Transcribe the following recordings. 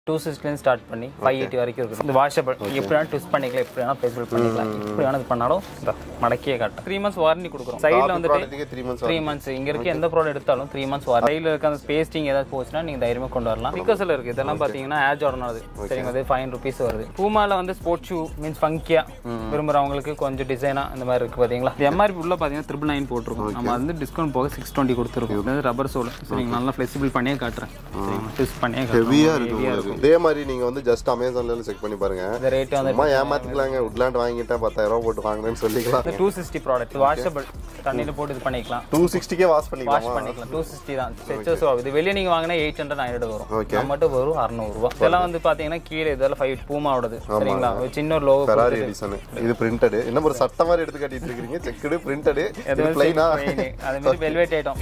260 start பண்ணி 580 வரைக்கும் இருக்கு. இது வாஷபிள். எப்படி வேணா ட்விஸ்ட் பண்ணிக்கலாம், எப்படி வேணா ஃபேஷியல் பண்ணிக்கலாம். எப்படி வேணா இது பண்ணாலும் இந்த மடக்கியே காட்டும். 3 months வாரண்டி கொடுக்குறோம். சைடுல வந்து 3 months இங்க இருக்க எந்த ப்ராடக்ட் எடுத்தாலும் 3 months வாரண்டி. சைடுல இருக்க அந்த பேஸ்டிங் ஏதாவது போச்சுனா நீங்க தைரியமா கொண்டு வரலாம். பிகாஸ்ல இருக்கு. இதெல்லாம் பாத்தீங்கன்னா ஏர் ஜார்டன் அது. சரிங்க, அது 500 rupees வருது. பூமால வந்து ஸ்போர்ட்ஸ் ஷூ மீன்ஸ் ஃபங்கியா விரும்புறவங்களுக்கு கொஞ்சம் டிசைனா இந்த மாதிரி இருக்கு பாத்தீங்களா. எம்ஆர்பி உள்ள பாத்தீங்கன்னா 999 போட்டுருக்கோம். நம்ம வந்து டிஸ்கவுண்ட் போக 620 கொடுத்துருக்கோம். இது ரப்பர் சோல். சரிங்க, நல்லா ஃப்ளெக்சிபிள் பண்ணியே காட்டுறேன். சரிங்க, ட்விஸ்ட் பண்ணியே ஹெவியா இருக்கு. இதே மாதிரி நீங்க வந்து ஜஸ்ட் அமேசான்ல செக் பண்ணி பாருங்க. இந்த ரேட் வந்து அம்மா ஏமாத்திக்கலாங்க. Woodland வாங்கிட்டா 10000 ரூபாய் போட்டு வாங்குறேன்னு சொல்லிக்கலாம். 260 ப்ராடக்ட் வாஷபிள். தண்ணில போட்டு இது பண்ணிக்கலாம். 260 கே வாஷ் பண்ணிக்கலாம். 260 தான். ஸ்ட்ரெச்சர்ஸ் இது வெளிய நீங்க வாங்குனா 800 900 வரும். நம்மட்ட வரும் 600 ரூபாய். இதெல்லாம் வந்து பாத்தீங்கன்னா கீழ இதெல்லாம் 5 பூமாவோடது. சரிங்களா, ஒரு சின்ன ஒரு லோகோ Ferrari edition. இது பிரிண்டட். என்ன ஒரு சட்ட மாதிரி எடுத்து காட்டிட்டு இருக்கீங்க. Checked printed. இது ப்ளைனா. அது மாதிரி velvet item.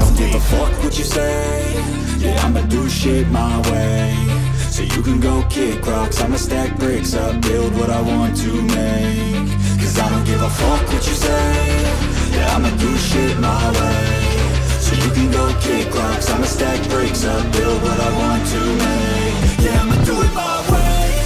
Yeah, I'ma do shit my way. So you can go kick rocks, I'ma stack bricks up, build what I want to make. Cause I don't give a fuck what you say. Yeah, I'ma do shit my way. So you can go kick rocks, I'ma stack bricks up, build what I want to make. Yeah, I'ma do it my way.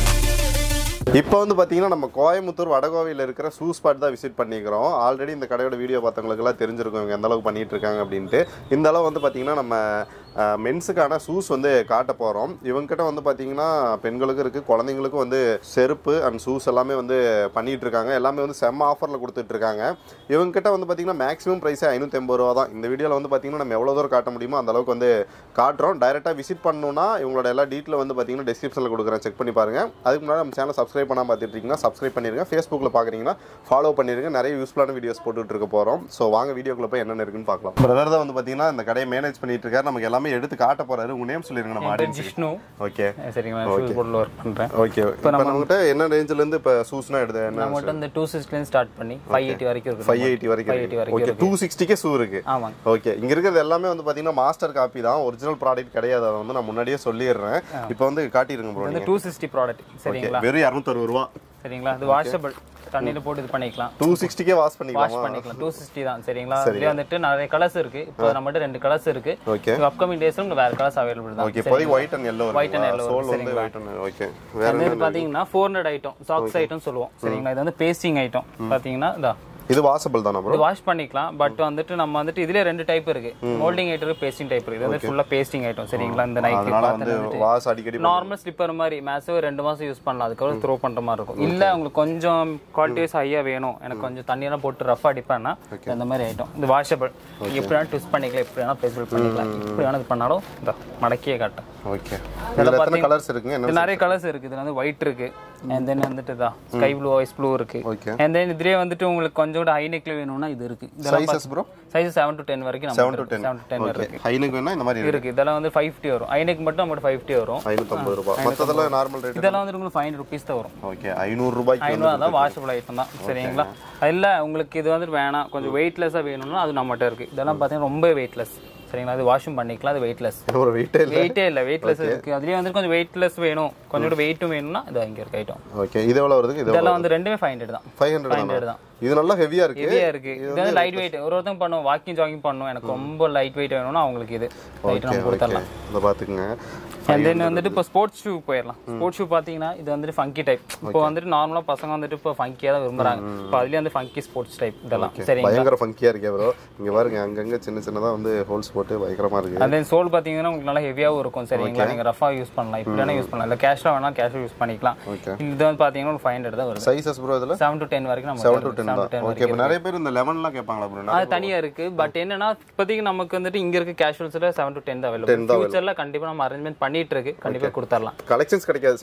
இப்போ வந்து பார்த்தீங்கன்னா நம்ம கோயம்புத்தூர் வடகோவையில் இருக்கிற shoe spot தான் visit பண்ணிக்கிறோம். Already இந்த கடையோட வீடியோ பார்த்தவங்களுக்குலாம் தெரிஞ்சிருக்கும் இவங்க எந்த அளவுக்கு பண்ணிட்டு இருக்காங்க அப்படின்ட்டு. இந்த அளவு வந்து பார்த்தீங்கன்னா நம்ம மென்ஸுக்கான ஷூஸ் வந்து காட்ட போகிறோம். இவங்ககிட்ட வந்து பார்த்தீங்கன்னா பெண்களுக்கும் இருக்குது, குழந்தைங்களுக்கும் வந்து செருப்பு அண்ட் ஷூஸ் எல்லாமே வந்து பண்ணிகிட்டு இருக்காங்க. எல்லாமே வந்து செம்ம ஆஃபரில் கொடுத்துட்ருக்காங்க. இவங்ககிட்ட வந்து பார்த்தீங்கன்னா மேக்ஸிமம் ப்ரைஸே 580 ரூபா தான். இந்த வீடியோவில் வந்து பார்த்தீங்கன்னா நம்ம எவ்வளோ தூரம் காட்ட முடியுமோ அந்த அளவுக்கு வந்து காட்டுறோம். டைரெக்டாக விசிட் பண்ணணும்னா இவங்களோட எல்லா டீட்டெயில் வந்து பார்த்தீங்கன்னா டிஸ்கிரிப்ஷனில் கொடுக்குறேன், செக் பண்ணி பாருங்கள். அதுக்கு முன்னாடி நம்ம சேனல் சப்ஸ்கிரைப் பண்ணாமல் பார்த்துட்டு சப்ஸ்கிரைப் பண்ணிருங்க. ஃபேஸ்புக்கில் பார்க்குறீங்கன்னா ஃபாலோ பண்ணிருங்க. நிறைய யூஸ்ஃபுல்லான வீடியோஸ் போட்டுட்டு இருக்க போகிறோம். ஸோ வாங்க வீடியோக்குள்ள போய் என்னென்ன இருக்குன்னு பார்க்கலாம். பிரதர் தான் வந்து பார்த்தீங்கன்னா இந்த கடையை மேனேஜ் பண்ணிட்டு இருக்காரு. நமக்கு எல்லாமே எடுத்து காட்ட போறாரு. உங்க நேம் சொல்லிருங்க நம்ம ஆடியன்ஸ். ஜிஷ்ணு. ஓகே, சரிங்க. நான் ஷூஸ் போட்ல வர்க் பண்றேன். ஓகே, இப்போ நம்மகிட்ட என்ன ரேஞ்சில இருந்து இப்ப ஷூஸ்னா எடுத்து என்ன நம்மகிட்ட இந்த 260 ல இருந்து ஸ்டார்ட் பண்ணி 580 வரைக்கும் இருக்கு. 580 வரைக்கும். ஓகே, 260 கே ஷூ இருக்கு. ஆமாங்க. ஓகே, இங்க இருக்கிறது எல்லாமே வந்து பாத்தீங்கன்னா மாஸ்டர் காப்பி தான், ஒரிஜினல் ப்ராடக்ட் கிடையாது. அத வந்து நான் முன்னாடியே சொல்லிடுறேன். இப்போ வந்து காட்டிருங்க ப்ரோ. இந்த 260 ப்ராடக்ட் சரிங்களா, வெறும் 260 ரூபாய். சரிங்களா, இது வாஷபிள். தண்ணில போட்டு இது பண்ணிக்கலாம். 260 கே வாஷ் பண்ணிக்கலாம். 260 தான். சரிங்களா, இதுல வந்துட்டு நிறைய கலர்ஸ் இருக்கு. இப்போ நம்மட்ட 2 கலர்ஸ் இருக்கு. ஓகே, அப்கமிங் டேஸ்ல உங்களுக்கு வேற கலர்ஸ் அவேலபிள் தான். ஓகே, இப்போ white and yellow. White and yellow. Sole வந்து ஒயிட் அண்ட். ஓகே, வேற என்ன பாத்தீங்கன்னா 400 ஐட்டம், சாக்ஸ் ஐட்டம் சொல்லுவோம். சரிங்களா, இது வந்து பேஸ்டிங் ஐட்டம். பாத்தீங்கன்னா இதா இது வாஷபிள் தானா ப்ரோ? இது வாஷ் பண்ணிக்கலாம். பட் வந்துட்டு நம்ம வந்துட்டு இதுல 2 டைப் இருக்கு. மோல்டிங் ஐட்டம் இருக்கு, பேஸ்டிங் டைப் இருக்கு. இது வந்து ஃபுல்லா பேஸ்டிங் ஐட்டம். சரிங்களா, இந்த நைக்கி வந்து வாஷ் அடிக்கடி நார்மல் ஸ்லிப்பர் மாதிரி மேசிவ் 2 மாசம் யூஸ் பண்ணலாம். அதுக்கு அப்புறம் த்ரோ பண்ற மாதிரி இருக்கும். இல்ல உங்களுக்கு கொஞ்சம் குவாலிட்டிஸ் ஹையா வேணும், எனக்கு கொஞ்சம் தண்ணி எல்லாம் போட்டு ரஃப் அடிப்பேன்னா இந்த மாதிரி ஐட்டம். இது வாஷபிள். எப்படி வேணா ட்விஸ்ட் பண்ணிக்கலாம், எப்படி வேணா ஃபேஷியல் பண்ணிக்கலாம். எப்படி வேணா இது பண்ணாலும் இந்த மடக்கியே காட்டும். ஓகே, இதுல எத்தனை கலர்ஸ் இருக்குங்க? என்ன நிறைய கலர்ஸ் இருக்கு. இதுல வந்து ஒயிட் இருக்கு, and then வந்துட்டு இதா ஸ்கை ப்ளூ, ஐஸ் ப்ளூ இருக்கு. and then இதுலயே வந்துட்டு உங்களுக்கு கொஞ்சம் ஹை நெக்ல வேணும்னா இது இருக்கு. Sizes bro? சைஸ் 7 to 10 வரைக்கும் நம்ம 7 to 10 இருக்கு. ஹை நெக் வேணா இந்த மாதிரி இருக்கு. இதெல்லாம் வந்து 550 வரும். ஹை நெக் மட்டும் நம்ம 550 வரும். 550 ரூபாய். மத்ததெல்லாம் நார்மல் ரேட். இதெல்லாம் வந்து உங்களுக்கு 500 rupees தான் வரும். ஓகே, 500 ரூபாய்க்கு 500 தான் வாஷபிள் ஐட்டம் தான். சரிங்களா, இல்ல உங்களுக்கு இது வந்து வேணாம் கொஞ்சம் வெயிட்லெஸ்ஸா வேணும்னா அது நம்மட்ட இருக்கு. இதெல்லாம் பாத்தீங்கன்னா ரொம்ப வெயிட்லெஸ். சரிங்களா, அது வாஷும் பண்ணிக்கலாம். அது வெயிட்லெஸ். ஒரு வெயிட்டே இல்ல, வெயிட்லெஸ் இருக்கு. அதுலயே வந்து கொஞ்சம் வெயிட்லெஸ் வேணும், கொஞ்சம் வெயிட்டும் வேணும்னா இது இங்க இருக்க ஐட்டம். ஓகே, இது எவ்வளவு வருது? இதெல்லாம் வந்து ரெண்டுமே 500 தான். 500 தான். இது நல்லா ஹெவியா இருக்கு. இது வந்து லைட் வெயிட். ஒருத்தங்க பண்ணுவோம் வாக்கிங் ஜாகிங் பண்ணுவோம், எனக்கு ரொம்ப லைட் வெயிட் வேணும்னா அவங்களுக்கு இது லைட் நம்ம கொடுத்துறலாம். இத பாத்துக்கங்க. and then வந்துட்டு இப்போ ஸ்போர்ட்ஸ் ஷூ போயிடலாம். ஸ்போர்ட்ஸ் ஷூ பாத்தீங்கன்னா இது வந்துட்டு ஃபங்கி டைப். இப்போ வந்துட்டு நார்மலா பசங்க வந்துட்டு இப்போ ஃபங்கியா தான் விரும்புறாங்க. இப்போ அதுலயே வந்து ஃபங்கி ஸ்போர்ட்ஸ் டைப் இதெல்லாம். சரிங்க, பயங்கர ஃபங்கியா இருக்கு ப்ரோ. இங்க பாருங்க, அங்கங்க சின்ன சின்னதா வந்து ஹோல்ஸ் போட்டு பயங்கரமா இருக்கு. and then சோல் பாத்தீங்கன்னா உங்களுக்கு நல்லா ஹெவியாவும் இருக்கும். சரிங்களா, நீங்க ரஃபா யூஸ் பண்ணலாம், இப்படினா யூஸ் பண்ணலாம், இல்ல கேஷா வேணா கேஷ் யூஸ் பண்ணிக்கலாம். இது வந்து பாத்தீங்கன்னா 500 தான் வரும். சைஸஸ் ப்ரோ இதுல 7 to 10 வரைக்கும் நம்ம 7 to 10. ஓகே, இப்போ நிறைய பேர் இந்த 11லாம் கேட்பாங்களா ப்ரோ? அது தனியா இருக்கு. பட் என்னன்னா இப்போதைக்கு நமக்கு வந்துட்டு இங்க இருக்க கேஷுவல்ஸ்ல 7 to 10 தான் அவேலபிள். ஃபியூச்சர்ல கண்டிப்பா நம்ம அரேஞ்ச்மென்ட் பண்ணிட்டு இருக்கு. கண்டிப்பா கொடுத்துறலாம். கலெக்ஷன்ஸ் கிடைக்காது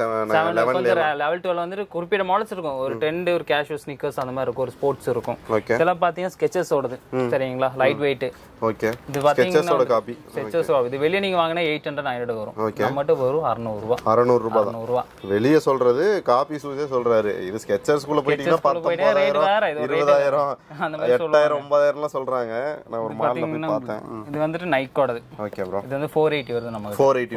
11 லெவல் 12 வந்து குறிப்பிட்ட மாடல்ஸ் இருக்கும். ஒரு ட்ரெண்ட், ஒரு கேஷுவல் ஸ்னிக்கர்ஸ் அந்த மாதிரி இருக்கும், ஒரு ஸ்போர்ட்ஸ் இருக்கும். இதெல்லாம் பாத்தீங்கன்னா ஸ்கெச்சஸ் ஓடுது. சரிங்களா, லைட் வெயிட். ஓகே, இது பாத்தீங்கன்னா காப்பி ஸ்கெச்சஸ் ஓடுது. இது வெளிய நீங்க வாங்குனா 800 900 வரும். நம்மட்ட வரும் 600 ரூபாய். 600 ரூபாய் தான். வெளிய சொல்றது காப்பி ஷூஸே சொல்றாரு. இது ஸ்கெச்சர்ஸ் குள்ள போய்ட்டீங்கன்னா 10000 20000 அந்த மாதிரி 8000 9000 லாம் சொல்றாங்க. நான் ஒரு மாடல்ல போய் பார்த்தேன். இது வந்துட்டு நைக்கோடது. ஓகே ப்ரோ, இது வந்து 480 வருது. நமக்கு 480 ரூபாய் வருது.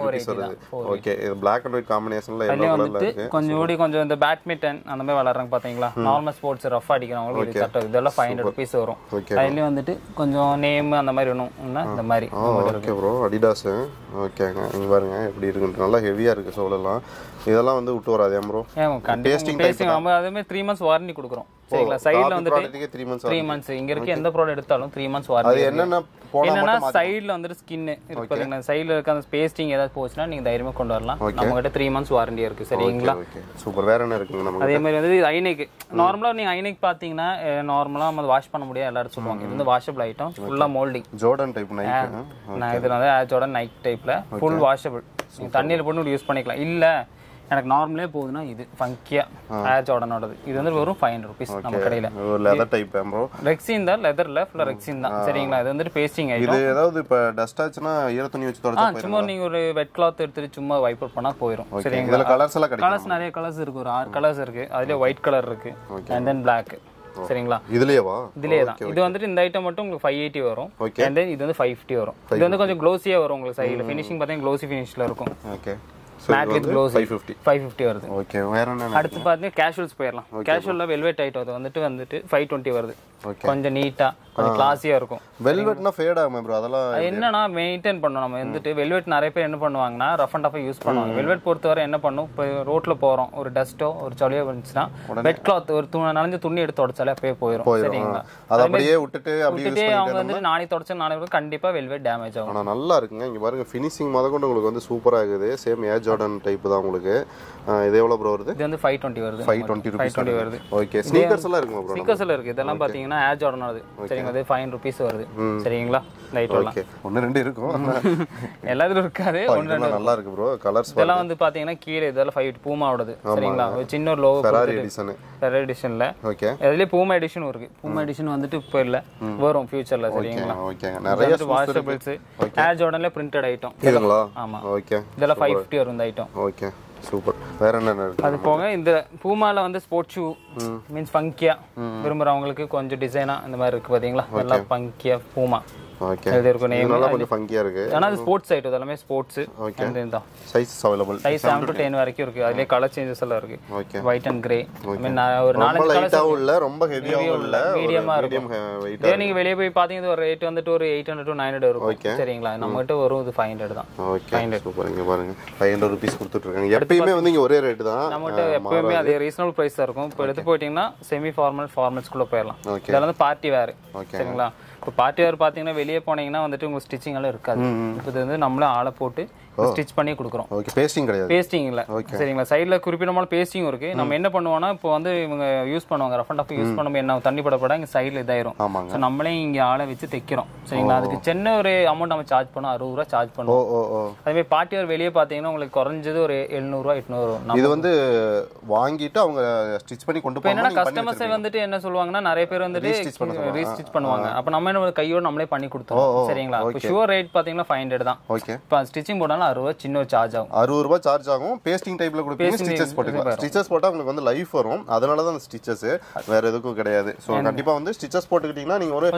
வருது. ஓகே, இது Black and white காம்பினேஷன்ல எல்லோ கலர்ல இருக்கு. கொஞ்சம் இந்த பேட்மிண்டன் அந்த மாதிரி விளையாடுறாங்க பாத்தீங்களா, நார்மல் ஸ்போர்ட்ஸ் ரஃப் அடிக்கிறவங்க இது சட்டை இதெல்லாம் 500 rupees வரும். அதுலயும் வந்துட்டு கொஞ்சம் நேம் அந்த மாதிரி வேணும்னா இந்த மாதிரி. Okay bro, Adidas. ஓகேங்க, இங்க பாருங்க எப்படி இருக்குன்னு, நல்லா ஹெவியா இருக்கு சோலெல்லாம். இதெல்லாம் வந்து விட்டு வராதே ப்ரோ. டேஸ்டிங் நம்ம அதுமே 3 months வாரண்டி கொடுக்குறோம். சரிங்களா, சைடுல வந்துட்டு 3 months இங்க இருக்கு. எந்த ப்ராடக்ட் எடுத்தாலும் 3 months வாரண்டி. அது என்னன்னா சைடுல வந்துட்டு ஸ்கின் இருக்கு பாத்தீங்களா, சைடுல இருக்க அந்த பேஸ்டிங் ஏதாவது போச்சுனா நீங்க தைரியமா கொண்டு வரலாம். நம்ம கிட்ட 3 months வாரண்டி இருக்கு. சரிங்களா, சூப்பர். வேற என்ன இருக்குங்க நமக்கு? அதே மாதிரி வந்து ஐநெக். நார்மலா நீங்க ஐநெக் பாத்தீங்கன்னா நார்மலா நம்ம வாஷ் பண்ண முடியாது எல்லாரும் சொல்லுவாங்க. இது வந்து வாஷபிள் ஐட்டம், ஃபுல்லா மோல்டிங். Jordan type Nike. நான் இது வந்து ஜோர்டன் நைக் டைப்ல ஃபுல் வாஷபிள். நீங்க தண்ணியில போட்டு யூஸ் பண்ணிக்கலாம். இல்ல எனக்கு நார்மலே போகுதுன்னா இது ஃபங்கியா ஏர் ஜார்டனோடது. இது வந்து வெறும் 500 rupees நம்ம கடையில. ஒரு லெதர் டைப் ப்ரோ. ரெக்ஸின் தான், லெதர்ல ஃபுல்லா ரெக்ஸின் தான். சரிங்களா, இது வந்து பேஸ்டிங் ஐட்டம். இது ஏதாவது இப்ப டஸ்ட் ஆச்சுனா ஈர துணி வச்சு தொடச்சா போயிடும். சும்மா நீங்க ஒரு வெட் கிளாத் எடுத்து சும்மா வைப் அவுட் பண்ணா போயிடும். சரிங்களா, இதுல கலர்ஸ் எல்லாம் கிடைக்கும். கலர்ஸ் நிறைய கலர்ஸ் இருக்கு. ஒரு 6 கலர்ஸ் இருக்கு. அதுல ஒயிட் கலர் இருக்கு and then black. சரிங்களா, இதுலயேவா? இதுலயே தான். இது வந்துட்டு இந்த ஐட்டம் மட்டும் உங்களுக்கு 580 வரும். and then இது வந்து 550 வரும். இது வந்து கொஞ்சம் க்ளோசியா வரும் உங்களுக்கு. சைடுல ஃபினிஷிங் பாத்தீங்கன்னா க்ளோசி ஃபினிஷ்ல இருக்கும். ஓகே, மேட் வித் க்ளோஸ் 550 வருது. ஓகே, வேற என்ன? அடுத்து பாத்தீங்கன்னா கேஷுவல்ஸ் போயிடலாம். கேஷுவல்ல வெல்வெட் ஐட்டம் வந்துட்டு 520 வருது. கொஞ்சம் நீட்டா கொஞ்சம் கிளாஸியா இருக்கும். வெல்வெட்னா ஃபேட் ஆகுமா ப்ரோ? அதெல்லாம் என்னன்னா மெயின்டைன் பண்ணணும். நம்ம வந்துட்டு வெல்வெட் நிறைய பேர் என்ன பண்ணுவாங்கன்னா ரஃப் அண்ட் டஃபா யூஸ் பண்ணுவாங்க. வெல்வெட் பொறுத்தவரை என்ன பண்ணும், இப்போ ரோட்ல போறோம், ஒரு டஸ்ட்டோ ஒரு சளியோ வந்துச்சுன்னா வெட் கிளாத் ஒரு நனைஞ்ச துணி எடுத்து தொடச்சாலே அப்படியே போயிடும். சரிங்களா, அதை அப்படியே விட்டுட்டு அவங்க வந்துட்டு நானே தொடச்சு நானே கண்டிப்பா வெல்வெட் டேமேஜ் ஆகும். ஆனா நல்லா இருக்குங்க. இங்க பாருங்க ஃபினிஷிங் முதற்கொண்டு உங்களுக்கு வந்து சூப்பரா இருக்குது. சேம் ஏர் ஜார்டன் டைப் தான் உங்களுக்கு. இது எவ்வளவு ப்ரோ வருது? இது வந்து 520 வருது. 520 வருது. ஓகே, ஸ்னீக்கர்ஸ் எல்லாம் இருக்குமா ப்ரோ? ஸ்னீக்கர்ஸ் எல்லாம் இருக்கு. இதெல்லாம் பாத்தீங்கன்னா ஏர் ஜார்டன் வருது. சரிங்களா, இது 500 rupees வருது. சரிங்களா, லைட் எல்லாம் ஒன்னு ரெண்டு இருக்கும். எல்லாத்துலயும் இருக்காது. ஒன்னு ரெண்டு நல்லா இருக்கு ப்ரோ. கலர்ஸ் இதெல்லாம் வந்து பாத்தீங்கன்னா கீழே இதெல்லாம் 5 பூமாவோடது. சரிங்களா, ஒரு சின்ன ஒரு லோகோ ஃபெராரி எடிஷன்ல. ஓகே, அதுலயே பூமா எடிஷன் இருக்கு. பூமா எடிஷன் வந்துட்டு இப்ப இல்ல, வரும் ஃபியூச்சர்ல. சரிங்களா, ஓகேங்க, நிறைய வாஷபிள்ஸ் ஏர் ஜார்டன்ல பிரிண்டட் ஐட்டம் இதுங்களா? ஆமா, ஓகே, இதெல்லாம் 550 வரும் இந்த ஐட்டம். Okay, super. வேற என்ன இருக்கு? அது போக இந்த பூமால வந்து ஸ்போர்ட்ஸ் ஷூ மீன்ஸ் ஃபங்கியா விரும்புறவங்களுக்கு கொஞ்சம் டிசைனா இந்த மாதிரி இருக்கு பாத்தீங்களா, எல்லாம் ஃபங்கியா பூமா. ஓகே, இது இருக்கு நேம். நல்லா கொஞ்சம் ஃபங்கியா இருக்கு. ஆனா இது ஸ்போர்ட்ஸ் ஐட்டம், எல்லாமே ஸ்போர்ட்ஸ். ஓகே, இந்த சைஸ் அவேலபிள். சைஸ் 7 to 10 வரைக்கும் இருக்கு. அதுலயே கலர் சேஞ்சஸ் எல்லாம் இருக்கு. Okay, white and grey. I mean ஒரு 4 கலர்ஸ் இல்ல, ரொம்ப ஹெவியாவும் இல்ல, மீடியமா இருக்கும். வெயிட் நீங்க வெளிய போய் பாத்தீங்க ஒரு ரேட் வந்துட்டு ஒரு 800 to 900 இருக்கும். சரிங்களா, நம்ம கிட்ட வரும் இது 500 தான். Okay, 500 super. இங்க பாருங்க 500 rupees கொடுத்துட்டு இருக்காங்க. எப்பவுமே வந்து இங்க ஒரே ரேட் தான். நம்ம கிட்ட எப்பவுமே அதே ரீசனபிள் பிரைஸ் தான் இருக்கும். இப்போ எடுத்து போயிட்டீங்கன்னா செமி ஃபார்மல் ஃபார்மல்ஸ்க்குள்ள போயிடலாம். இதெல்லாம் வந்து பார்ட்டி வேர். சரிங்களா, இப்போ பார்ட்டி வேர் பாத்தீங்கன்னா வெளியே போனீங்கன்னா வந்துட்டு உங்க ஸ்டிச்சிங் எல்லாம் இருக்காது. இப்போ இது வந்து நம்மளே ஆளை போட்டு ஸ்டிச் பண்ணி கொடுக்குறோம். ஓகே, பேஸ்டிங் கிடையாது. பேஸ்டிங் இல்ல. சரிங்களா, சைடுல குறிப்பிட்ட பேஸ்டிங் இருக்கு. நம்ம என்ன பண்ணுவோம்னா இப்போ வந்து இவங்க யூஸ் பண்ணுவாங்க ரஃப் அண்ட் டஃப் யூஸ் பண்ணும்போது என்ன தண்ணி படப்பட இங்க சைடுல இதாயிரும். ஸோ நம்மளே இங்க ஆளை வச்சு தைக்கிறோம். சரிங்களா, அதுக்கு சின்ன ஒரு அமௌண்ட் நம்ம சார்ஜ் பண்ணோம், 60 ரூபா சார்ஜ் பண்ணுவோம். அதே மாதிரி பார்ட்டி வேர் வெளியே பாத்தீங்கன்னா உங்களுக்கு குறைஞ்சது ஒரு 700 ரூபா 800 வரும். இது வந்து வாங்கிட்டு அவங்க ஸ்டிச் பண்ணி கொண்டு போய் என்னன்னா கஸ்டமர்ஸ் வந்துட்டு என்ன சொல்லுவாங்கன்னா நிறைய பேர் வந்துட்டு ரீஸ்டிச் பண்ணுவாங்க. அப்ப நம்ம என்ன கையோட நம்மளே பண்ணி கொடுத்தோம். சரிங்களா, ஷூர் ரேட் பாத்தீங்கன்னா 500 தான். ஓகே, இப்போ ஸ்டிச்சிங் போட்டாலும் 60 ரூபா சின்ன ஒரு சார்ஜ் ஆகும். 60 ரூபா சார்ஜ் ஆகும். பேஸ்டிங் டைப்ல கொடுப்பீங்க, ஸ்டிச்சஸ் போட்டுக்கலாம். ஸ்டிச்சஸ் போட்டா உங்களுக்கு வந்து லைஃப் வரும். அதனால தான் அந்த ஸ்டிச்சஸ், வேற எதுக்கும் கிடையாது. சோ கண்டிப்பா வந்து ஸ்டிச்சஸ் போட்டுக்கிட்டீங்கன்னா நீங்க ஒரு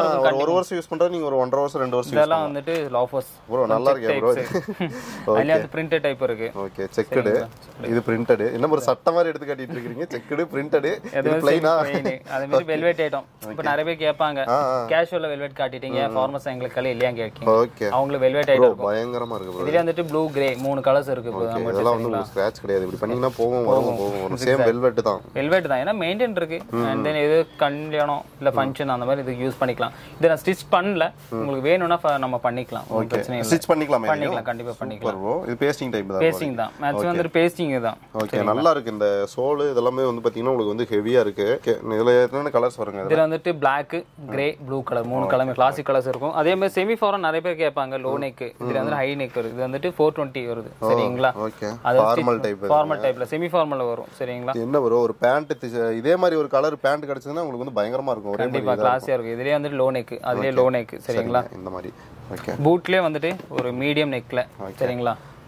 1 வருஷம் யூஸ் பண்றது, நீங்க ஒரு 1.5 வருஷம் 2 வருஷம் இதெல்லாம் வந்துட்டு loafers ப்ரோ. நல்லா இருக்கு ப்ரோ. அதுல அது பிரிண்டட் டைப் இருக்கு. Okay, checked. இது பிரிண்டட். என்ன ஒரு சட்டை மாதிரி எடுத்து கட்டிட்டு இருக்கீங்க. Checked printed. இது ப்ளைனா? அது மாதிரி வெல்வெட் ஐட்டம். இப்போ நிறைய பேர் கேட்பாங்க கேஷுவல்ல வெல்வெட் காட்டிட்டீங்க, ஃபார்மல்ஸ் எங்களுக்கு கலை இல்லையா கேட்கீங்க. ஓகே, அவங்களுக்கு வெல்வெட் ஐட்டம் பயங்கரமா இருக்கு ப்ரோ. இதுல வந்துட்டு ப்ளூ கிரே 3 கலர்ஸ் இருக்கு. இதெல்லாம் வந்து ஸ்கிராட்ச் கிடையாது. இப்படி பண்ணீங்கன்னா போகும் வரும். சேம் வெல்வெட் தான். வெல்வெட் தான். ஏன்னா மெயின்டைன் இருக்கு. அண்ட் தென் எது கல்யாணம் இல்ல ஃபங்க்ஷன் அந்த மாதிரி இதுக்கு யூஸ் பண்ணிக்கலாம். இத நான் ஸ்டிச் பண்ணல, உங்களுக்கு வேணும்னா நம்ம பண்ணிக்கலாம். பிரச்சனை இல்ல, ஸ்டிச் பண்ணிக்கலாம். கண்டிப்பா பண்ணிக்கலாம் ப்ரோ. இது பேஸ்டிங் டைப் தான். பேஸ்டிங் தான். மேட்ச் வந்து பேஸ்டிங் தான். ஓகே, நல்லா இருக்கு. இந்த சோல் இதெல்லாம் வந்து பாத்தீங்கன்னா உங்களுக்கு வந்து ஹெவியா இருக்கு. இதுல எத்தனை கலர்ஸ் வருங்க? இதுல வந்துட்டு Black, Grey, Blue colour 3 colour classic colours இருக்கும். அதே மாதிரி செமி ஃபார்மல் நிறைய பேர் கேட்பாங்க. லோ நெக், இதுல வந்து ஹை நெக் வருது. இது வந்துட்டு 420 வருது. சரிங்களா, ஓகே, ஃபார்மல் டைப். ஃபார்மல் டைப்ல செமி ஃபார்மல்ல வரும். சரிங்களா, என்ன ப்ரோ ஒரு பேண்ட் இதே மாதிரி ஒரு கலர் பேண்ட் கிடைச்சதுன்னா உங்களுக்கு வந்து பயங்கரமா இருக்கும். ஒரே கண்டிப்பா கிளாஸியா இருக்கும். இதுலயே வந்து லோ நெக், அதுலயே லோ நெக். சரிங்களா, இந்த மாதிரி. ஓகே, பூட்லயே வந்துட்டு ஒரு மீடியம் நெக்ல. சரிங்களா,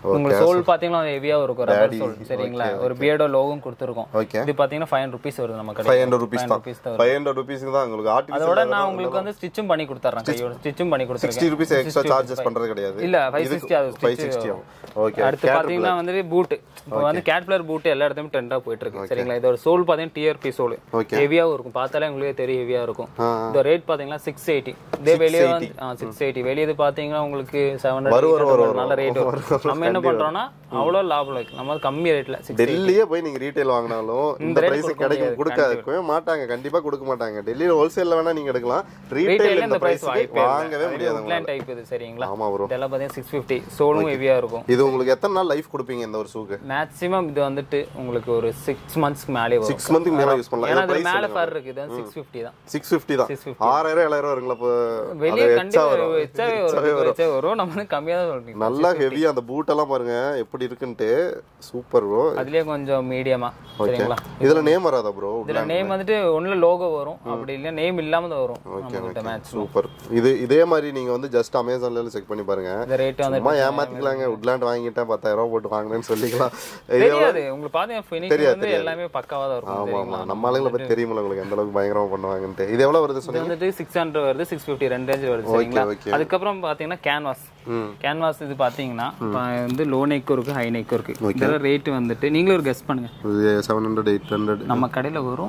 உங்களுக்கு சோல் பாத்தீங்கன்னா ஹெவியா இருக்கும் ரப்பர் சோல் சரிங்களா ஒரு பியர்டோ லோகோவும் கொடுத்திருக்கோம் இது பாத்தீங்கன்னா 500 ரூபீஸ் வருது நம்ம கடை 500 ரூபீஸ் தான் 500 ரூபீஸ் தான் உங்களுக்கு ஆர்டிஃபிஷியல் அதோட நான் உங்களுக்கு வந்து ஸ்டிச்சும் பண்ணி கொடுத்துறேன் கையோட ஸ்டிச்சும் பண்ணி கொடுத்துறேன் 60 ரூபீஸ் எக்ஸ்ட்ரா சார்ஜஸ் பண்றது கிடையாது இல்ல 560 அது 560 ஓகே அடுத்து பாத்தீங்கன்னா வந்து பூட் இப்போ வந்து கேட்பிலர் பூட் எல்லா இடத்துலயும் ட்ரெண்டா போயிட்டு இருக்கு சரிங்களா இதோட சோல் பாத்தீங்கன்னா டிஆர்பி சோல் ஹெவியாவும் இருக்கும் பார்த்தாலே உங்களுக்கு தெரியும் ஹெவியா இருக்கும் இந்த ரேட் பாத்தீங்கன்னா 680 இதே வெளியே வந்து 680 வெளியே இது பாத்தீங்கன்னா உங்களுக்கு 700 நல்ல ரேட் வரும் நம்ம என்ன பண்றோம்னா அவ்வளவு லாபம் இருக்கு நம்ம கம்மி ரேட்ல டெல்லியே போய் நீங்க ரீட்டைல் வாங்கினாலும் இந்த பிரைஸ் கிடைக்கும் கொடுக்கவே மாட்டாங்க கண்டிப்பா கொடுக்க மாட்டாங்க டெல்லியில ஹோல்சேல்ல வேணா நீங்க எடுக்கலாம் ரீட்டைல்ல இந்த பிரைஸ் வாங்கவே முடியாது Woodland டைப் இது சரிங்களா ஆமா bro இதெல்லாம் பாத்தீங்கன்னா 650 சோலும் ஹெவியா இருக்கும் இது உங்களுக்கு எத்தனை நாள் லைஃப் கொடுப்பீங்க இந்த ஒரு ஷூக்கு மேக்ஸिमम இது வந்துட்டு உங்களுக்கு ஒரு 6 மந்த்ஸ்க்கு மேலே வரும் 6 மந்த்க்கு மேல யூஸ் பண்ணலாம் ஏன்னா இது மேல ஃபர் இருக்கு இது 650 தான் 650 தான் 6000 7000 வருங்களா அப்ப வெளிய கண்டிப்பா எச்சாவே வரும் நம்ம கம்மியா தான் சொல்றீங்க நல்லா ஹெவியா அந்த பூட் எல்லாம் பாருங்க எப்படி இருக்குன்னு சூப்பர் ப்ரோ அதுலயே கொஞ்சம் மீடியமா சரிங்களா இதுல நேம் வராதா ப்ரோ இதுல நேம் வந்துட்டு ஒண்ணுல லோகோ வரும் அப்படி இல்ல நேம் இல்லாம தான் வரும் நம்மகிட்ட மேட்ச் சூப்பர் இதே மாதிரி நீங்க வந்து ஜஸ்ட் அமேசான்ல செக் பண்ணி பாருங்க இந்த ரேட் வந்து சும்மா ஏமாத்திக்கலாங்க Woodland வாங்கிட்டேன் 10000 ரூபாய் போட்டு வாங்குனேன்னு சொல்லிக்கலாம் தெரியாது உங்களுக்கு பாத்தீங்க ஃபினிஷிங் வந்து எல்லாமே பக்காவா தான் இருக்கும் ஆமா ஆமா நம்ம ஆளுங்கள பத்தி தெரியுமா உங்களுக்கு எந்த அளவுக்கு பயங்கரமா பண்ணுவாங்கன்னு இது எவ்வளவு வருது சொன்னீங்க இது வந்து 600 வருது 650 ரெண்டு ரேஞ்ச் வருது சரிங்களா அதுக்கு அப்புறம் பாத்தீங்கன்னா கேன்வாஸ் இது பாத்தீங்கன்னா வந்து லோ நெக் இருக்கு ஹை நெக் இருக்கு இதோட ரேட் வந்துட்டு நீங்களே ஒரு கெஸ் பண்ணுங்க 700 800 நம்ம கடையில வரும்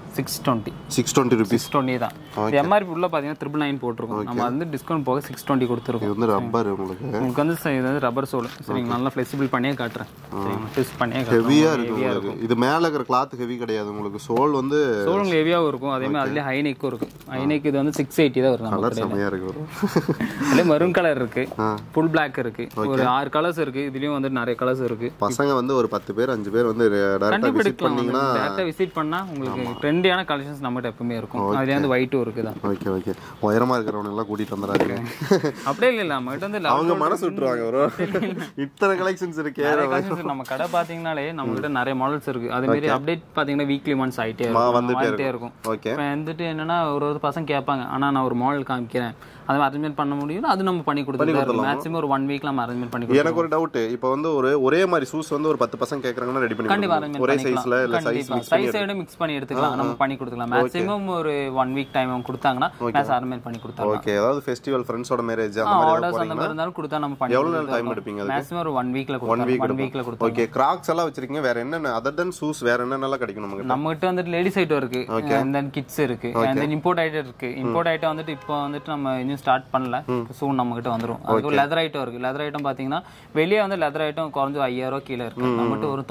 620 ரூபீஸ் 620 தான் எம்ஆர்பி உள்ள பாத்தீங்கன்னா 999 போட்டுருக்கோம் நம்ம வந்து டிஸ்கவுண்ட் போக 620 கொடுத்துருக்கோம் இது வந்து ரப்பர் உங்களுக்கு வந்து இது வந்து ரப்பர் சோல் சரிங்க நல்லா ஃப்ளெக்சிபிள் பண்ணியே காட்டுறேன் சரிங்க ட்விஸ்ட் பண்ணியே ஹெவியா இருக்கு இது மேல இருக்கிற கிளாத் ஹெவி கிடையாது உங்களுக்கு சோல் வந்து சோல் ஹெவியாவும் இருக்கும் அதே மாதிரி அதுலயே ஹை நெக்கும் இருக்கு ஹை நெக் இது வந்து 680 தான் வரும் கலர் செமையா இருக்கு அதுல மெரூன் கலர் இருக்கு ஃபுல் Black இருக்கு ஒரு 6 கலர்ஸ் இருக்கு இதுலயும் வந்து நிறைய கலர்ஸ் இருக்கு பசங்க வந்து ஒரு 10 பேர் 5 பேர் வந்து டைரக்டா விசிட் பண்ணீங்கன்னா டைரக்டா விசிட் பண்ணா உங்களுக்கு ட்ரெண்டியான கலெக்ஷன்ஸ் நம்மகிட்ட எப்பவுமே இருக்கும் அதுல வந்து ஒயிட்டும் இருக்குதான் ஓகே உயரமா இருக்கிறவங்க எல்லாம் கூட்டிட்டு வந்தறாங்க அப்படியே இல்ல நம்மகிட்ட வந்து அவங்க மனசு விட்டுருவாங்க bro இத்தனை கலெக்ஷன்ஸ் இருக்கு நம்ம கடை பாத்தீங்கனாலே நம்மகிட்ட நிறைய மாடல்ஸ் இருக்கு அதே மாதிரி அப்டேட் பாத்தீங்கன்னா வீக்லி ஒன்ஸ் ஆயிட்டே இருக்கும் ஓகே வந்துட்டு என்னன்னா ஒரு பசங்க கேட்பாங்க ஆனா நான் ஒரு மாடல் காமிக்கிறேன் அதை அரேஞ்ச்மெண்ட் பண்ண முடியும் அது நம்ம பண்ணி கொடுத்துருவோம் மேக்ஸிமம் ஒரு 1 வீக்ல நம்ம அரேஞ்ச்மெண்ட் பண்ணி கொடுத்துருவோம் எனக்கு ஒரு டவுட் இப்போ வந்து ஒரே மாதிரி ஷூஸ் வந்து ஒரு 10 பசங்க கேக்குறாங்கன்னா ரெடி பண்ணி கண்டிப்பா ஒரே சைஸ்ல இல்ல சைஸோட மிக்ஸ் பண்ணி எடுத்துக்கலாம் நம்ம பண்ணி கொடுத்துக்கலாம் மேக்ஸிமம் ஒரு 1 வீக் டைம் கொடுத்தாங்கன்னா மேக்ஸ் அரேஞ்ச்மெண்ட் பண்ணி கொடுத்துறோம் ஓகே அதாவது ஃபெஸ்டிவல் ஃப்ரெண்ட்ஸோட மேரேஜ் அந்த மாதிரி ஆர்டர்ஸ் அந்த மாதிரி இருந்தாலும் கொடுத்தா நம்ம பண்ணி எவ்வளவு நாள் டைம் எடுப்பீங்க அதுக்கு மேக்ஸிமம் ஒரு 1 வீக்ல கொடுத்துறோம் 1 வீக்ல கொடுத்துறோம் ஓகே கிராக்ஸ் எல்லாம் வச்சிருக்கீங்க வேற என்னென்ன அதர் தென் ஷூஸ் வேற என்னென்னலாம் கிடைக்கும் நம்மகிட்ட வந்துட்டு லேடிஸ் ஐட்டம் இருக்கு and then kids இருக்கு and then import item இருக்கு import item வந்துட்டு இப்போ வந்துட்டு நம்ம இன்னும் ஸ்டார்ட் பண்ணல சூன் நம்ம கிட்ட வந்துரும் அதுக்கு லெதர் ஐட்டம் இருக்கு லெதர் ஐட்டம் பாத்தீங்கன்னா வெளிய வந்து லெதர் ஐட்டம் குறைஞ்ச 5000 ரூபாய் கீழ இருக்கு நம்மகிட்ட ஒரு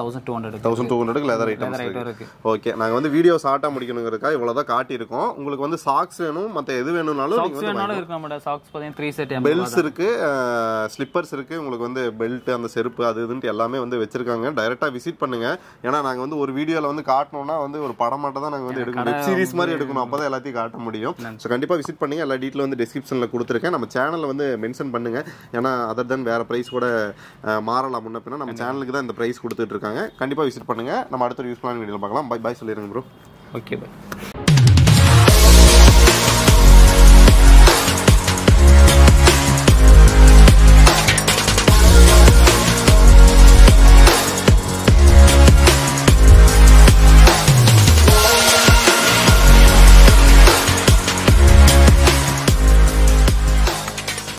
1200 லெதர் ஐட்டம் இருக்கு ஓகே நாங்க வந்து வீடியோ ஷார்ட்டா முடிக்கணும்ங்கறதுக்காக இவ்வளவுதான் காட்டி இருக்கோம் உங்களுக்கு வந்து சாக்ஸ் வேணும் மத்த எது வேணும்னாலும் நீங்க வந்து வேணாலும் இருக்கு நம்மட்ட சாக்ஸ் பாத்தீங்கன்னா 3 செட் பெல்ட்ஸ் இருக்கு ஸ்லிப்பர்ஸ் இருக்கு உங்களுக்கு வந்து பெல்ட் அந்த செருப்பு அது இதுன்னு எல்லாமே வந்து வச்சிருக்காங்க டைரக்டா விசிட் பண்ணுங்க ஏன்னா நாங்க வந்து ஒரு வீடியோல வந்து காட்டணும்னா வந்து ஒரு படம் மட்டும் தான் நாங்க வந்து எடுக்கணும் வெப் சீரிஸ் மாதிரி எடுக்கணும் அப்பதான் எல்லாத்தையும் காட்ட முடியும் சோ கண்டிப்பா விசிட் பண்ணுங்க எல்லா டீடைல் வந்து டிஸ்கிரிப்ஷன்ல கொடுத்திருக்கேன் நம்ம சேனல்ல வந்து மென்ஷன் பண்ணுங்க ஏன்னா அதர் தென் வேற பிரைஸ் கூட மாறலாம் முன்ன பின்ன நம்ம சேனலுக்கு தான் இந்த பிரைஸ் கொடுத்துட்டு இருக்காங்க கண்டிப்பா விசிட் பண்ணுங்க நம்ம அடுத்த யூஸ்ஃபுல்லான வீடியோல பார்க்கலாம் பை சொல்லிருங்க ப்ரோ ஓகே பை